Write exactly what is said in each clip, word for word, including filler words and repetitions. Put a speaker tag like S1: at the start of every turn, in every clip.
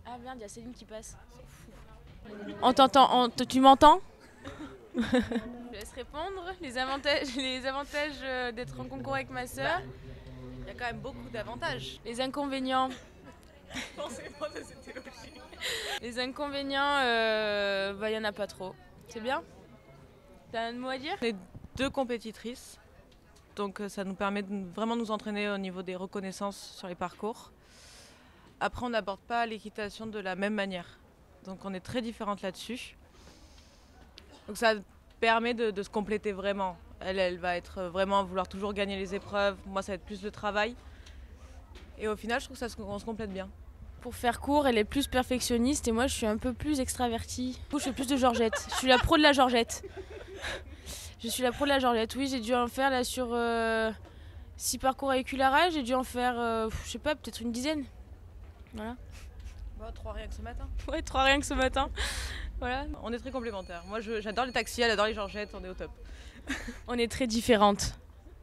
S1: Ah merde, il y a Céline qui passe. On t'entend, on t- tu m'entends? Je laisse répondre. Les avantages, les avantages euh, d'être en concours avec ma sœur.
S2: Il y a quand même beaucoup d'avantages.
S1: Les inconvénients.
S2: Pensez-moi de cette théologie.
S1: Les inconvénients, euh, bah, y en a pas trop. C'est bien? T'as un mot à dire?
S2: On est deux compétitrices, donc ça nous permet de vraiment nous entraîner au niveau des reconnaissances sur les parcours. Après, on n'aborde pas l'équitation de la même manière, donc on est très différentes là-dessus. Donc ça permet de, de se compléter vraiment. Elle, elle va être vraiment à vouloir toujours gagner les épreuves, moi ça va être plus le travail. Et au final, je trouve qu'on se complète bien.
S1: Pour faire court, elle est plus perfectionniste et moi je suis un peu plus extravertie. Je fais plus de Georgette. Je suis la pro de la Georgette. Je suis la pro de la Georgette. Oui, j'ai dû en faire là sur euh, six parcours avec Ulara. J'ai dû en faire, euh, je sais pas, peut-être une dizaine. Voilà.
S2: Bon, trois rien que ce matin.
S1: Ouais, trois rien que ce matin. Voilà.
S2: On est très complémentaires. Moi, j'adore les taxis, elle adore les Georgettes, on est au top.
S1: On est très différentes.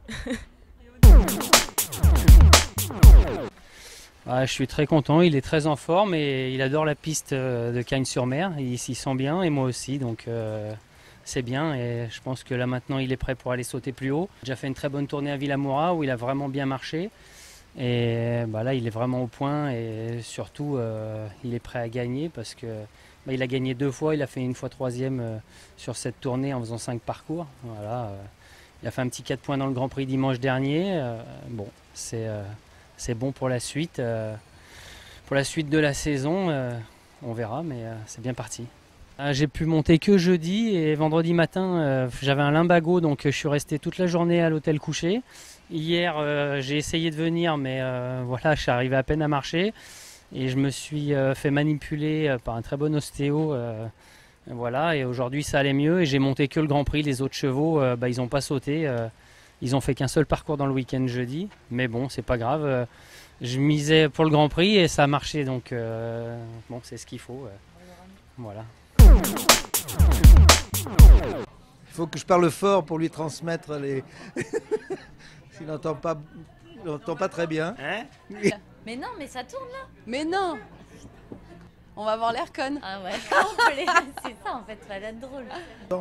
S3: Ah, je suis très content, il est très en forme et il adore la piste de Cagnes-sur-Mer. Il s'y sent bien et moi aussi, donc euh, c'est bien. Et je pense que là maintenant il est prêt pour aller sauter plus haut. Il a déjà fait une très bonne tournée à Villamoura où il a vraiment bien marché. Et bah, là il est vraiment au point et surtout euh, il est prêt à gagner parce que bah, il a gagné deux fois, il a fait une fois troisième euh, sur cette tournée en faisant cinq parcours. Voilà, euh, il a fait un petit quatre points dans le Grand Prix dimanche dernier. Euh, bon, c'est... Euh, C'est bon pour la suite, euh, pour la suite de la saison, euh, on verra, mais euh, c'est bien parti. Euh, j'ai pu monter que jeudi et vendredi matin, euh, j'avais un lumbago, donc je suis resté toute la journée à l'hôtel couché. Hier, euh, j'ai essayé de venir, mais euh, voilà, je suis arrivé à peine à marcher et je me suis euh, fait manipuler euh, par un très bon ostéo. Euh, voilà, et aujourd'hui ça allait mieux et j'ai monté que le Grand Prix. Les autres chevaux, euh, bah, ils n'ont pas sauté. Euh, Ils ont fait qu'un seul parcours dans le week-end jeudi, mais bon, c'est pas grave. Je misais pour le Grand Prix et ça a marché, donc euh, bon, c'est ce qu'il faut. Voilà.
S4: Il faut que je parle fort pour lui transmettre les. S'il n'entend pas, il n'entend pas très bien.
S3: Hein?
S5: Mais non, mais ça tourne là.
S6: Mais non. On va avoir l'air conne.
S5: Ah ouais, complet. C'est ça en fait, ça va être drôle.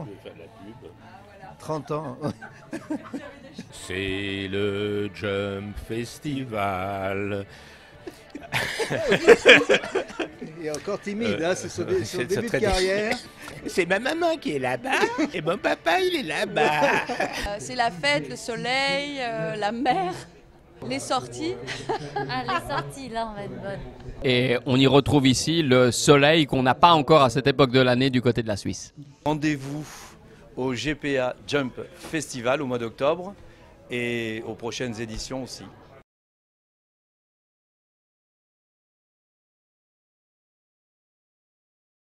S4: trente ans.
S7: C'est le Jump Festival.
S4: Il est encore timide, hein, c'est son,
S7: Euh,
S4: son
S7: c'est-
S4: début
S7: c'est
S4: de
S7: très
S4: carrière.
S7: C'est ma maman qui est là-bas et mon papa il est là-bas.
S6: Euh, c'est la fête, le soleil, euh, la mer, les sorties.
S5: Ah, les sorties là, on va être bonnes.
S8: Et on y retrouve ici le soleil qu'on n'a pas encore à cette époque de l'année du côté de la Suisse.
S9: Rendez-vous au G P A Jump Festival au mois d'octobre et aux prochaines éditions aussi.